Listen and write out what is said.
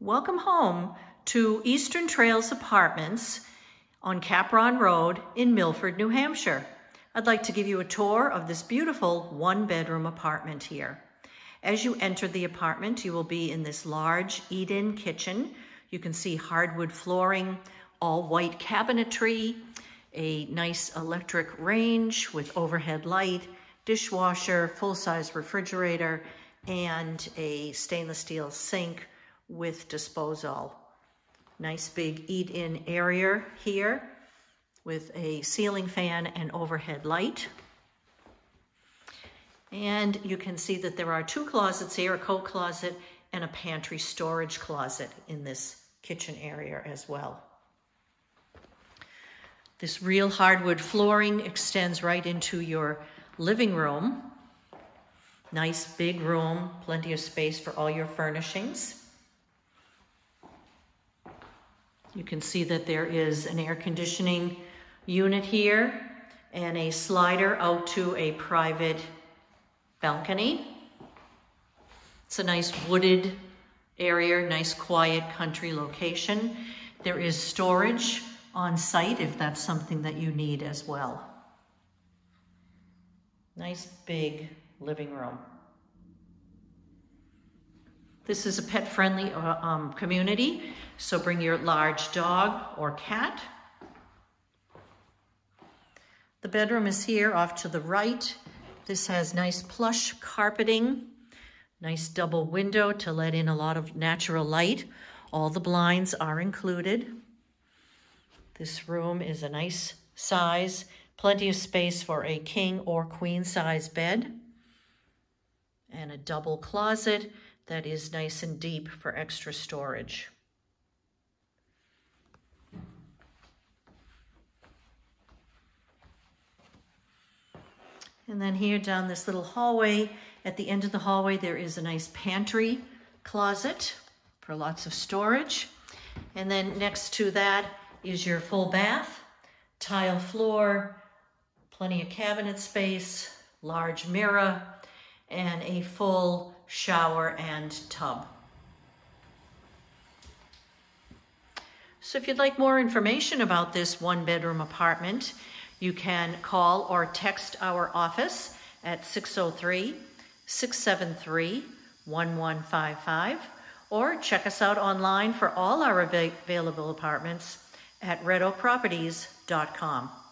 Welcome home to Eastern Trails Apartments on Capron Road in Milford, New Hampshire. I'd like to give you a tour of this beautiful one-bedroom apartment here. As you enter the apartment, you will be in this large eat-in kitchen. You can see hardwood flooring, all white cabinetry, a nice electric range with overhead light, dishwasher, full-size refrigerator, and a stainless steel sink with disposal. Nice big eat-in area here with a ceiling fan and overhead light. And you can see that there are two closets here, a coat closet and a pantry storage closet in this kitchen area as well. This real hardwood flooring extends right into your living room. Nice big room, plenty of space for all your furnishings. You can see that there is an air conditioning unit here and a slider out to a private balcony. It's a nice wooded area, nice quiet country location. There is storage on site if that's something that you need as well. Nice big living room. This is a pet-friendly community, so bring your large dog or cat. The bedroom is here off to the right. This has nice plush carpeting, nice double window to let in a lot of natural light. All the blinds are included. This room is a nice size, plenty of space for a king or queen size bed, and a double closet that is nice and deep for extra storage. And then here down this little hallway, at the end of the hallway, there is a nice pantry closet for lots of storage. And then next to that is your full bath, tile floor, plenty of cabinet space, large mirror, and a full shower and tub. So if you'd like more information about this one-bedroom apartment, you can call or text our office at 603-673-1155, or check us out online for all our available apartments at redoproperties.com.